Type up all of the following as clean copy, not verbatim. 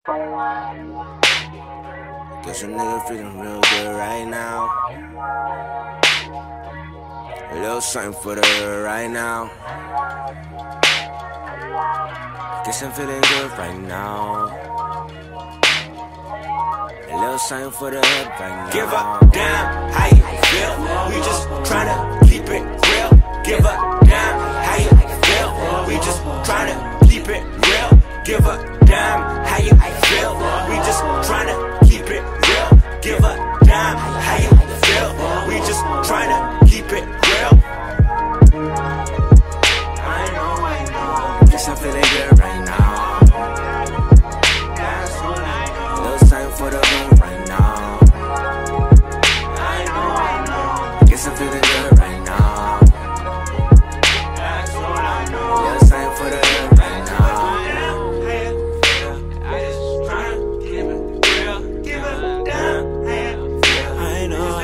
Guess a nigga feeling real good right now. A little something for the hood right now. Guess I'm feeling good right now. A little something for the hood right now. Give a damn how you feel. We just tryna keep it real. Give a damn how you feel. We just tryna keep it real. Give a damn how you feel. We just tryna keep it real. Give a damn how you feel. We just tryna keep it real. I know. Guess I'm feeling good right now. That's all I know. A little something for the hood right now. I know. Guess I'm feeling good right now. That's all I know. A little something for the hood right now. I just tryna keep it real. Give a damn how you feel. I know.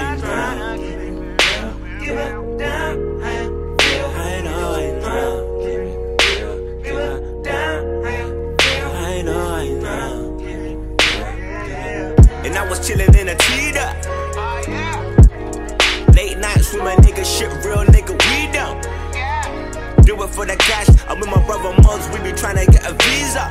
Give a damn how you feel. I know. Give a damn how you feel. I know. And I was chillin' in a teeter. Late nights with my nigga, shit real nigga, we don't do it for the cash. I'm with my brother Muggs, we be tryna get a visa.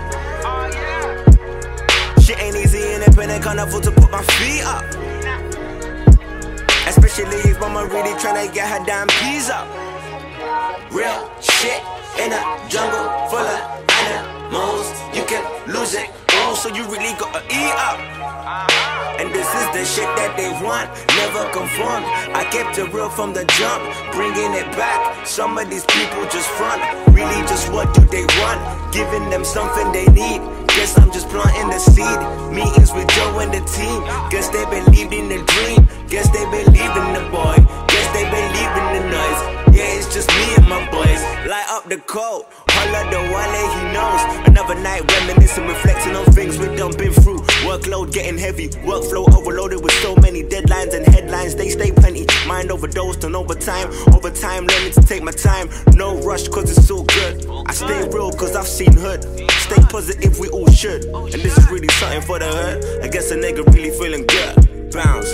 Shit ain't easy in the pen, I can't afford to put my feet up. Especially if mama really tryna get her damn peas up. Real shit in a jungle full of animals. You can lose it all, so you really gotta eat up. And this is the shit that they want, never conform. I kept it real from the jump, bringing it back. Some of these people just front, really just what do they want? Giving them something they need. Guess I'm just planting the seed. Meetings with Joe and the team. Guess they believed in the dream. Guess they believed in the boy. Guess they believed in the noise. Yeah, it's just me and my boys. Light up the code, holla the one that he knows. Another night reminiscing, reflecting on things we done been through. Workload getting heavy, workflow overloaded with so many deadlines and headlines. They stay plenty, mind overdosed on overtime. Overtime, learning to take my time. No rush cause it's so good. I stay real cause I've seen hood. Stay positive, we all should. And this is really something for the hood. I guess a nigga really feeling good. Bounce.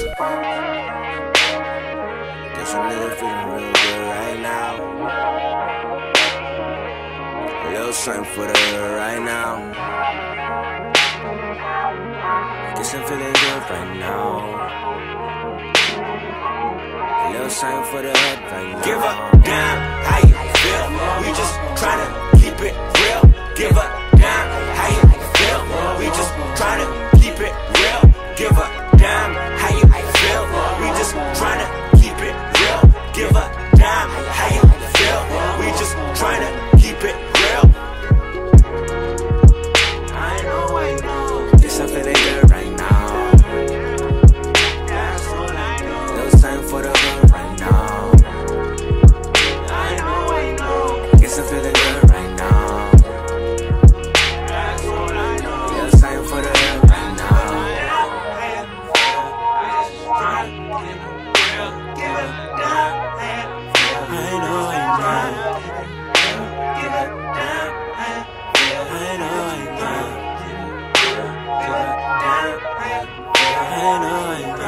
Guess a nigga feeling real good right now. A little something for the hood right now. Guess I'm feeling good right now. A little something for the hood right now. Give a damn how you feel. We just tryna keep it real. Give a damn how you feel. We just tryna keep it real. Give a damn how you feel. We just tryna keep it real. Give a damn how you feel. We just tryna keep it real. I know. Guess I'm feeling good right now. That's all I know. A little something for the hood right now. I know. Guess I'm feeling good right now. That's all I know. A little something for the hood right now. I know.